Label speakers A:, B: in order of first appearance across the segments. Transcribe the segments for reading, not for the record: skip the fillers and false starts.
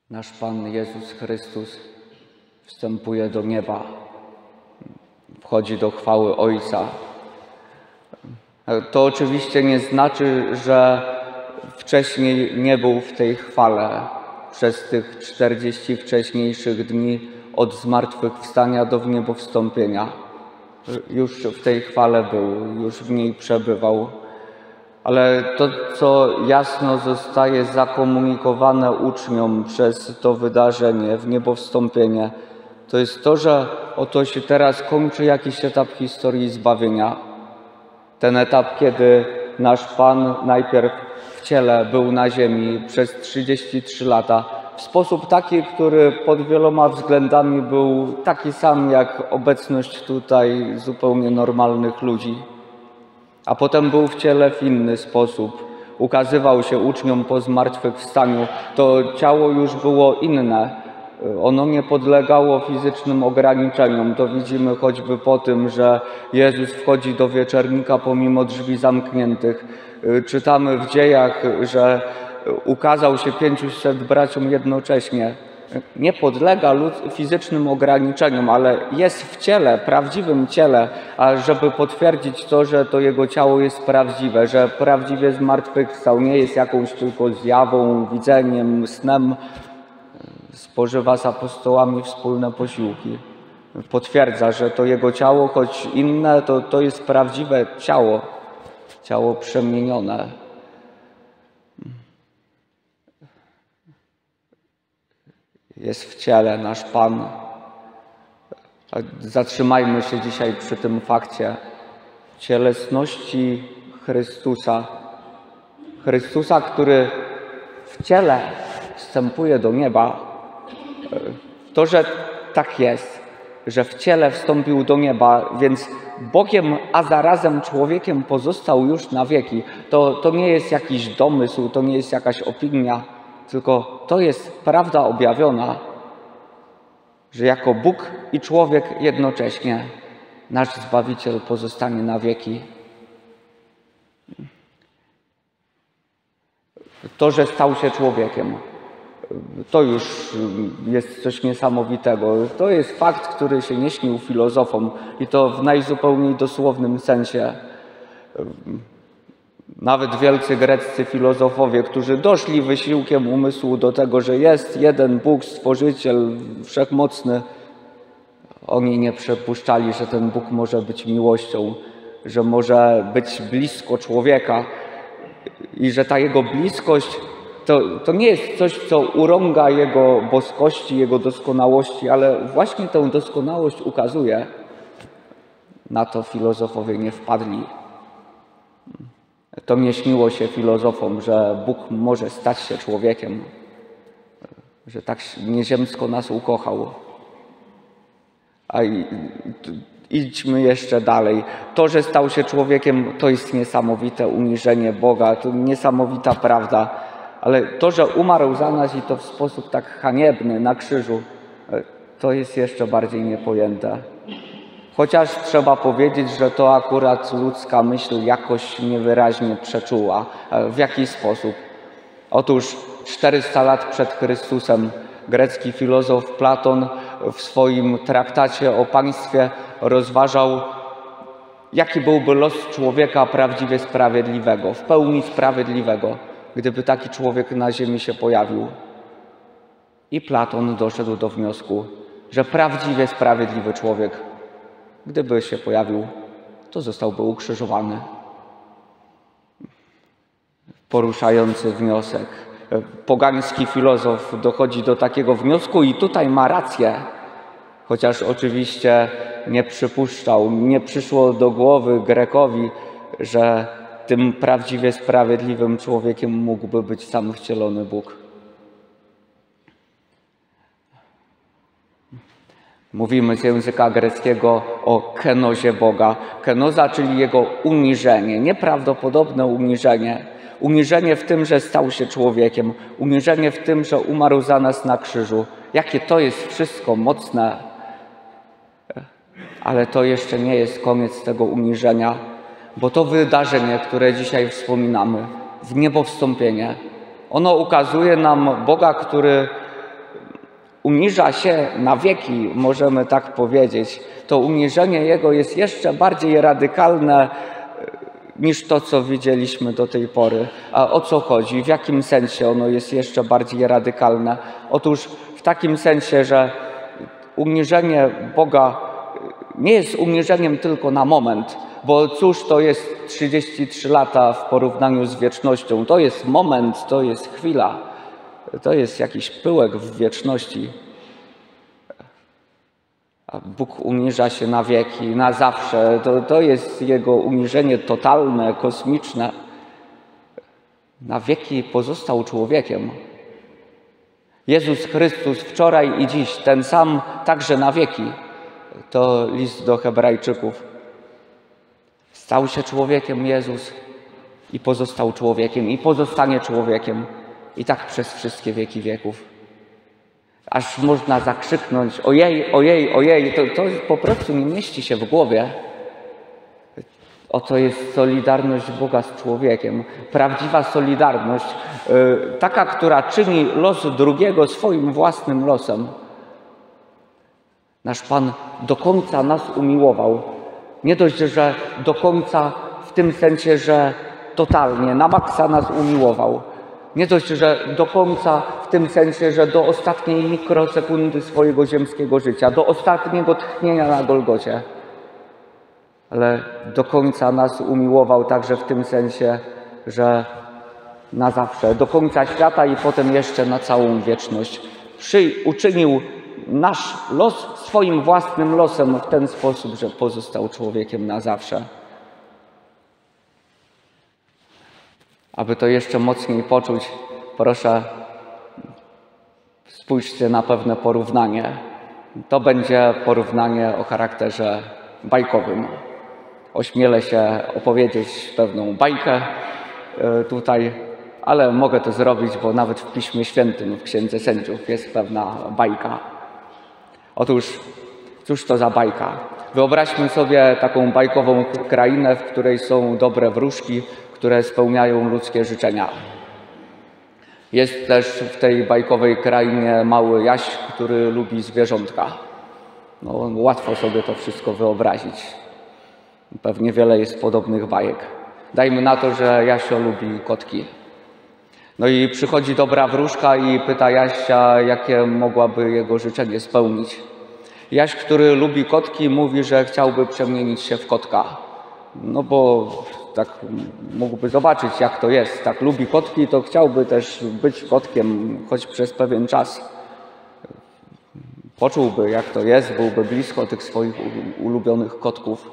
A: Nasz Pan Jezus Chrystus wstępuje do nieba, wchodzi do chwały Ojca. To oczywiście nie znaczy, że wcześniej nie był w tej chwale przez tych 40 wcześniejszych dni od zmartwychwstania do wniebowstąpienia. Już w tej chwale był, już w niej przebywał. Ale to, co jasno zostaje zakomunikowane uczniom przez to wydarzenie, wniebowstąpienie, to jest to, że oto się teraz kończy jakiś etap historii zbawienia. Ten etap, kiedy nasz Pan najpierw w ciele był na ziemi przez 33 lata, w sposób taki, który pod wieloma względami był taki sam jak obecność tutaj zupełnie normalnych ludzi. A potem był w ciele w inny sposób. Ukazywał się uczniom po zmartwychwstaniu. To ciało już było inne. Ono nie podlegało fizycznym ograniczeniom. To widzimy choćby po tym, że Jezus wchodzi do wieczernika pomimo drzwi zamkniętych. Czytamy w dziejach, że ukazał się 500 braciom jednocześnie. Nie podlega fizycznym ograniczeniom, ale jest w ciele, prawdziwym ciele, a żeby potwierdzić to, że to jego ciało jest prawdziwe, że prawdziwie zmartwychwstał, nie jest jakąś tylko zjawą, widzeniem, snem, spożywa z apostołami wspólne posiłki. Potwierdza, że to jego ciało, choć inne, to jest prawdziwe ciało, ciało przemienione. Jest w ciele nasz Pan. Zatrzymajmy się dzisiaj przy tym fakcie cielesności Chrystusa. Chrystusa, który w ciele wstępuje do nieba. To, że tak jest, że w ciele wstąpił do nieba, więc Bogiem, a zarazem człowiekiem pozostał już na wieki. To nie jest jakiś domysł, to nie jest jakaś opinia, tylko to jest prawda objawiona, że jako Bóg i człowiek jednocześnie nasz Zbawiciel pozostanie na wieki. To, że stał się człowiekiem, to już jest coś niesamowitego. To jest fakt, który się nie śnił filozofom i to w najzupełniej dosłownym sensie. Nawet wielcy greccy filozofowie, którzy doszli wysiłkiem umysłu do tego, że jest jeden Bóg, Stworzyciel, Wszechmocny, oni nie przypuszczali, że ten Bóg może być miłością, że może być blisko człowieka i że ta jego bliskość to nie jest coś, co urąga jego boskości, jego doskonałości, ale właśnie tę doskonałość ukazuje. Na to filozofowie nie wpadli. To nie śniło się filozofom, że Bóg może stać się człowiekiem, że tak nieziemsko nas ukochał. A idźmy jeszcze dalej. To, że stał się człowiekiem, to jest niesamowite uniżenie Boga, to niesamowita prawda, ale to, że umarł za nas i to w sposób tak haniebny na krzyżu, to jest jeszcze bardziej niepojęte. Chociaż trzeba powiedzieć, że to akurat ludzka myśl jakoś niewyraźnie przeczuła. W jaki sposób? Otóż 400 lat przed Chrystusem grecki filozof Platon w swoim traktacie o państwie rozważał, jaki byłby los człowieka prawdziwie sprawiedliwego, w pełni sprawiedliwego, gdyby taki człowiek na ziemi się pojawił. I Platon doszedł do wniosku, że prawdziwie sprawiedliwy człowiek, gdyby się pojawił, to zostałby ukrzyżowany. Poruszający wniosek. Pogański filozof dochodzi do takiego wniosku i tutaj ma rację. Chociaż oczywiście nie przypuszczał, nie przyszło do głowy Grekowi, że tym prawdziwie sprawiedliwym człowiekiem mógłby być sam wcielony Bóg. Mówimy z języka greckiego o kenozie Boga. Kenoza, czyli Jego uniżenie, nieprawdopodobne uniżenie. Uniżenie w tym, że stał się człowiekiem. Uniżenie w tym, że umarł za nas na krzyżu. Jakie to jest wszystko mocne. Ale to jeszcze nie jest koniec tego uniżenia, bo to wydarzenie, które dzisiaj wspominamy, wniebowstąpienie, ono ukazuje nam Boga, który uniża się na wieki, możemy tak powiedzieć, to uniżenie Jego jest jeszcze bardziej radykalne niż to, co widzieliśmy do tej pory. A o co chodzi? W jakim sensie ono jest jeszcze bardziej radykalne? Otóż w takim sensie, że uniżenie Boga nie jest uniżeniem tylko na moment, bo cóż to jest 33 lata w porównaniu z wiecznością? To jest moment, to jest chwila, to jest jakiś pyłek w wieczności. A Bóg uniża się na wieki, na zawsze. To jest Jego uniżenie totalne, kosmiczne. Na wieki pozostał człowiekiem. Jezus Chrystus wczoraj i dziś, ten sam także na wieki. To list do Hebrajczyków. Stał się człowiekiem Jezus i pozostał człowiekiem i pozostanie człowiekiem. I tak przez wszystkie wieki wieków. Aż można zakrzyknąć: ojej, ojej, ojej, to po prostu nie mieści się w głowie. Oto jest solidarność Boga z człowiekiem. Prawdziwa solidarność, taka, która czyni los drugiego swoim własnym losem. Nasz Pan do końca nas umiłował. Nie dość, że do końca w tym sensie, że totalnie, na maksa nas umiłował. Nie dość, że do końca w tym sensie, że do ostatniej mikrosekundy swojego ziemskiego życia, do ostatniego tchnienia na Golgocie. Ale do końca nas umiłował także w tym sensie, że na zawsze, do końca świata i potem jeszcze na całą wieczność. Uczynił nasz los swoim własnym losem w ten sposób, że pozostał człowiekiem na zawsze. Aby to jeszcze mocniej poczuć, proszę, spójrzcie na pewne porównanie. To będzie porównanie o charakterze bajkowym. Ośmielę się opowiedzieć pewną bajkę tutaj, ale mogę to zrobić, bo nawet w Piśmie Świętym, w Księdze Sędziów jest pewna bajka. Otóż, cóż to za bajka? Wyobraźmy sobie taką bajkową krainę, w której są dobre wróżki, które spełniają ludzkie życzenia. Jest też w tej bajkowej krainie mały Jaś, który lubi zwierzątka. No, łatwo sobie to wszystko wyobrazić. Pewnie wiele jest podobnych bajek. Dajmy na to, że Jasio lubi kotki. No i przychodzi dobra wróżka i pyta Jasia, jakie mogłaby jego życzenie spełnić. Jaś, który lubi kotki, mówi, że chciałby przemienić się w kotka. No bo tak mógłby zobaczyć, jak to jest. Tak lubi kotki, to chciałby też być kotkiem, choć przez pewien czas. Poczułby, jak to jest, byłby blisko tych swoich ulubionych kotków.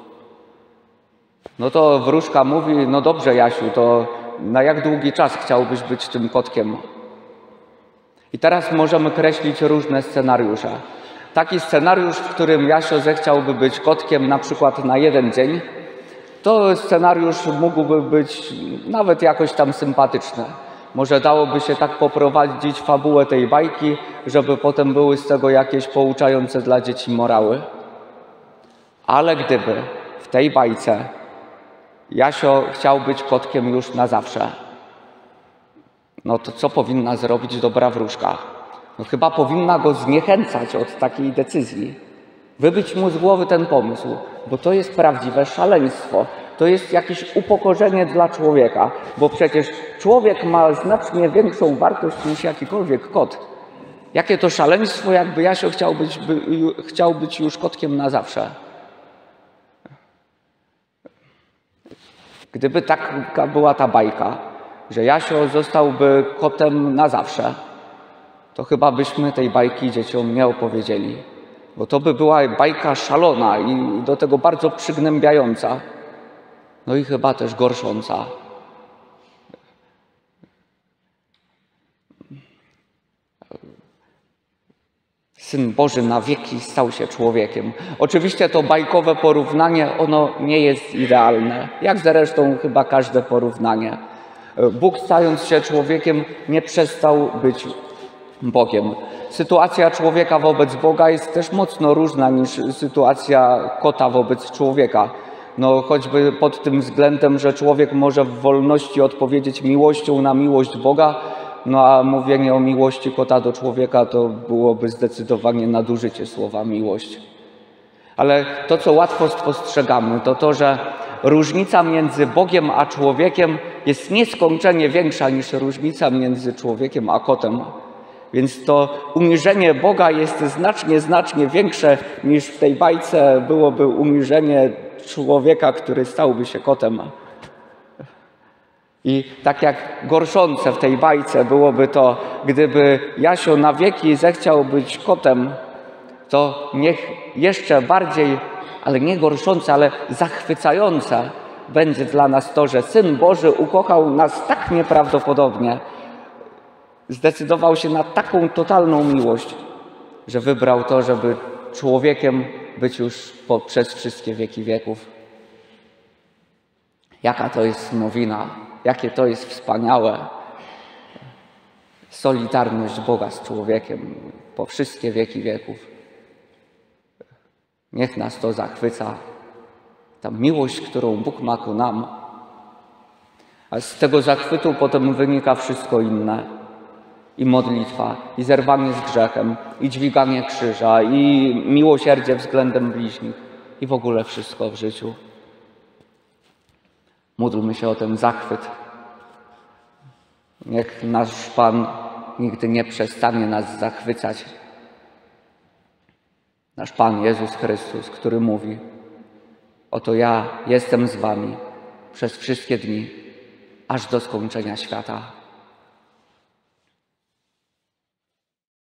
A: No to wróżka mówi: no dobrze, Jasiu, to na jak długi czas chciałbyś być tym kotkiem? I teraz możemy kreślić różne scenariusze. Taki scenariusz, w którym Jasio zechciałby być kotkiem na przykład na 1 dzień, to scenariusz mógłby być nawet jakoś tam sympatyczny. Może dałoby się tak poprowadzić fabułę tej bajki, żeby potem były z tego jakieś pouczające dla dzieci morały. Ale gdyby w tej bajce Jasio chciał być kotkiem już na zawsze, no to co powinna zrobić dobra wróżka? No chyba powinna go zniechęcać od takiej decyzji. Wybić mu z głowy ten pomysł, bo to jest prawdziwe szaleństwo. To jest jakieś upokorzenie dla człowieka, bo przecież człowiek ma znacznie większą wartość niż jakikolwiek kot. Jakie to szaleństwo, jakby Jasio chciał być już kotkiem na zawsze. Gdyby taka była ta bajka, że Jasio zostałby kotem na zawsze, to chyba byśmy tej bajki dzieciom nie opowiedzieli. Bo to by była bajka szalona i do tego bardzo przygnębiająca. No i chyba też gorsząca. Syn Boży na wieki stał się człowiekiem. Oczywiście to bajkowe porównanie, ono nie jest idealne. Jak zresztą chyba każde porównanie. Bóg, stając się człowiekiem, nie przestał być Bogiem. Sytuacja człowieka wobec Boga jest też mocno różna niż sytuacja kota wobec człowieka. No choćby pod tym względem, że człowiek może w wolności odpowiedzieć miłością na miłość Boga, no a mówienie o miłości kota do człowieka to byłoby zdecydowanie nadużycie słowa miłość. Ale to, co łatwo spostrzegamy, to to, że różnica między Bogiem a człowiekiem jest nieskończenie większa niż różnica między człowiekiem a kotem. Więc to uniżenie Boga jest znacznie większe niż w tej bajce byłoby uniżenie człowieka, który stałby się kotem. I tak jak gorszące w tej bajce byłoby to, gdyby Jasio na wieki zechciał być kotem, to niech jeszcze bardziej, ale nie gorszące, ale zachwycające będzie dla nas to, że Syn Boży ukochał nas tak nieprawdopodobnie, zdecydował się na taką totalną miłość, że wybrał to, żeby człowiekiem być już przez wszystkie wieki wieków. Jaka to jest nowina, jakie to jest wspaniałe. Solidarność Boga z człowiekiem po wszystkie wieki wieków. Niech nas to zachwyca. Ta miłość, którą Bóg ma ku nam. A z tego zachwytu potem wynika wszystko inne. I modlitwa, i zerwanie z grzechem, i dźwiganie krzyża, i miłosierdzie względem bliźnich, i w ogóle wszystko w życiu. Módlmy się o ten zachwyt. Niech nasz Pan nigdy nie przestanie nas zachwycać. Nasz Pan Jezus Chrystus, który mówi: oto ja jestem z wami przez wszystkie dni, aż do skończenia świata.